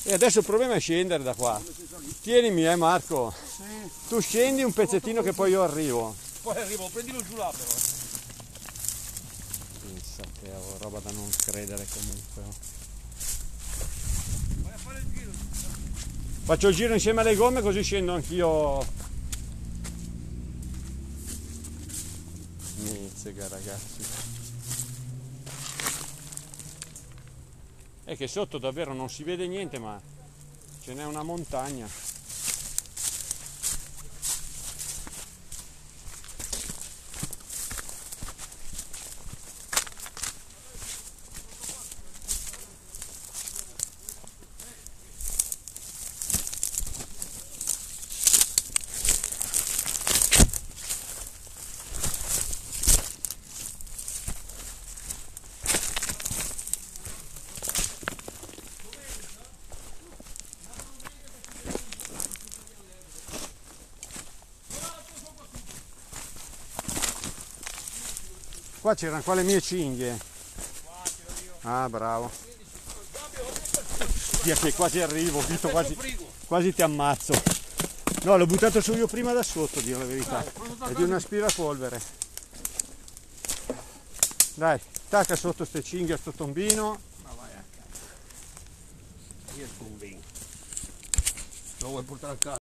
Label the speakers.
Speaker 1: E adesso il problema è scendere da qua. Tienimi, Marco.
Speaker 2: Sì.
Speaker 1: Tu scendi un pezzettino che poi io arrivo.
Speaker 2: Poi arrivo, prendilo giù là però.
Speaker 1: Pensate, roba da non credere comunque.
Speaker 2: Vai a fare il giro.
Speaker 1: Faccio il giro insieme alle gomme così scendo anch'io. Mizzega, ragazzi. È che sotto davvero non si vede niente, ma ce n'è una montagna. Qua c'erano qua le mie cinghie. Ah, bravo. Via che quasi arrivo, Vito, quasi ti ammazzo. No, l'ho buttato su io prima da sotto, dire la verità. È di un aspirapolvere. Dai, tacca sotto ste cinghie a sto tombino.
Speaker 2: Ma vai a casa. Io convinco. Lo vuoi portare a casa?